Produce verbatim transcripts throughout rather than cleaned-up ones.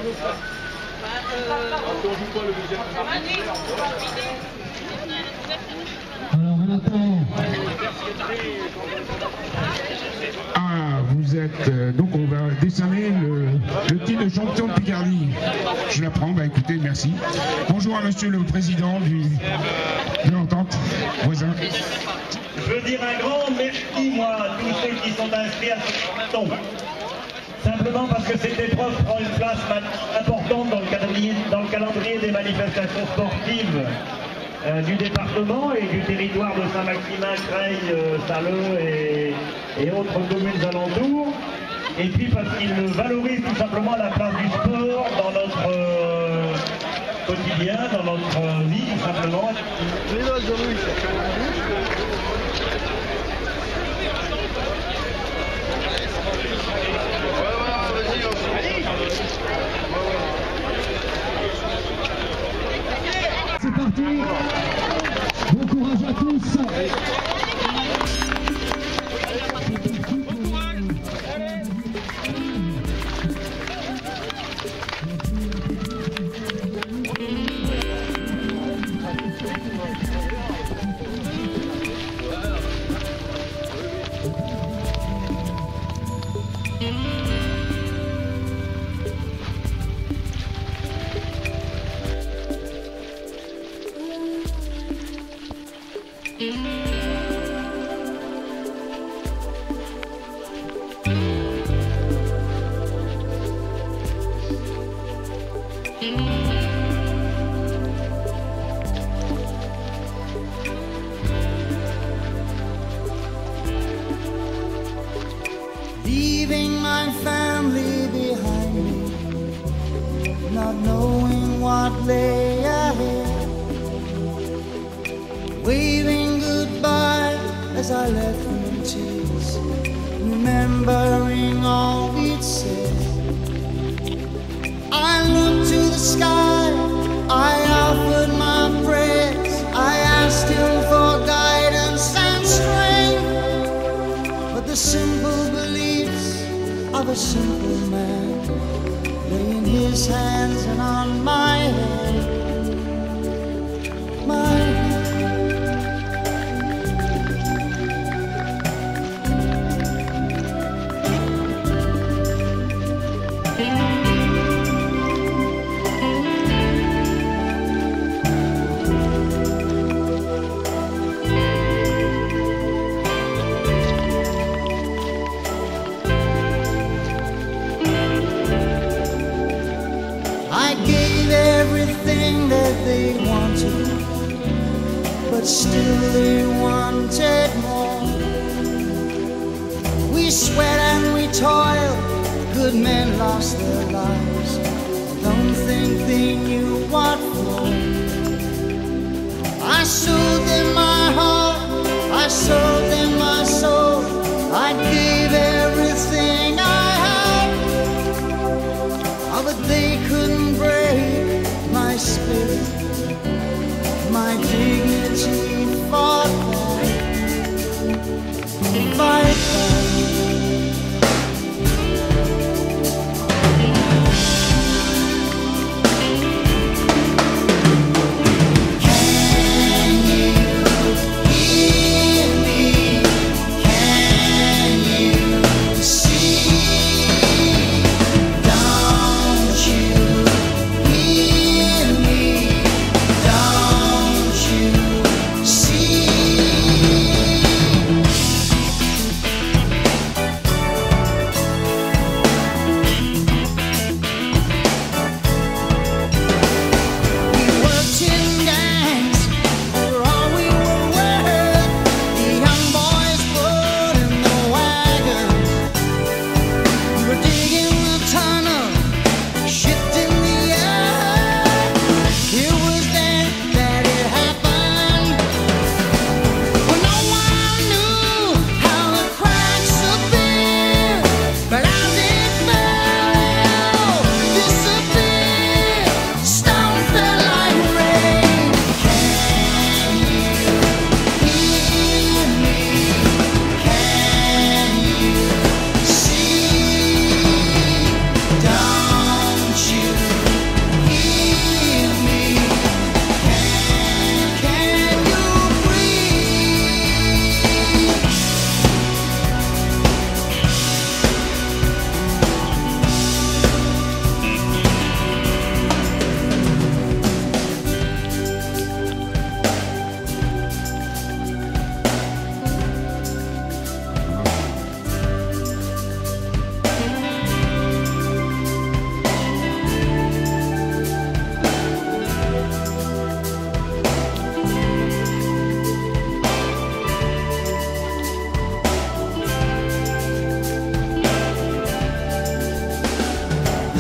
Alors on attend. Ah, vous êtes... Euh, donc on va décerner le, le titre de champion de Picardie. Je l'apprends, bah écoutez, merci. Bonjour à monsieur le président du, de l'entente voisin. Je veux dire un grand merci, moi, à tous ceux qui sont inscrits à ce canton. Simplement parce que cette épreuve prend une place importante dans le calendrier, dans le calendrier des manifestations sportives euh, du département et du territoire de Saint-Maximin, Creil, euh, Saleux et, et autres communes alentours. Et puis parce qu'il valorise tout simplement la place du sport dans notre euh, quotidien, dans notre vie, tout simplement. C'est parti. Bon courage à tous. Leaving my family behind me, not knowing what lay ahead, waving goodbye as I left them in tears, remembering all we'd said. I looked to the sky, I offered my prayers, I asked him for guidance and strength, but the simple beliefs of a simple man lay in his hands and on my head, my head. I gave everything that they wanted, but still they wanted more. We sweat and we toil, good men lost their lives, I don't think they knew what for. I sold them my heart, I sold them my soul, I gave everything I had, oh, but they couldn't break my spirit, my dignity fought back, fight back. Can you hear me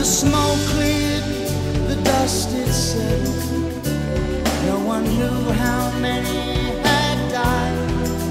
The smoke cleared, the dust it settled. No one knew how many had died.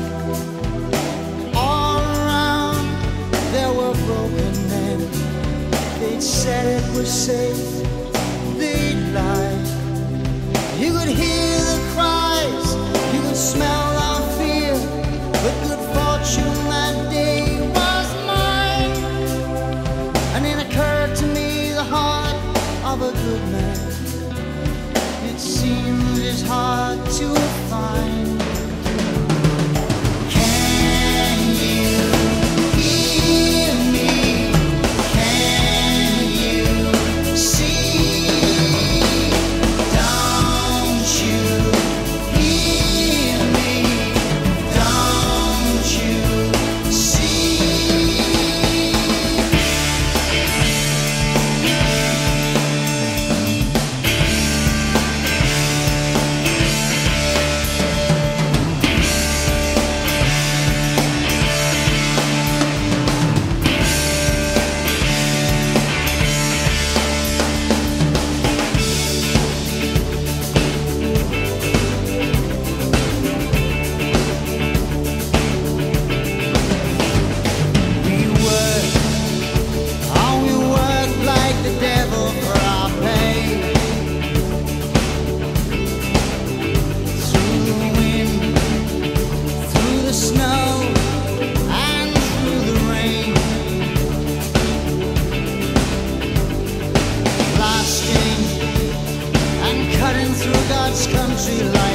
All around there were broken men. They'd said it was safe, they'd lied. You could hear the cries, you could smell our fear, but good fortune that day was mine. And it occurred to me the heart of a good man, it seemed as hard to find. Can you hear me? Can you see? Don't you hear me? Don't you see? We work, oh we work like the devil for our pay. Through the wind, through the snow, and through the rain. Blasting and cutting through God's country like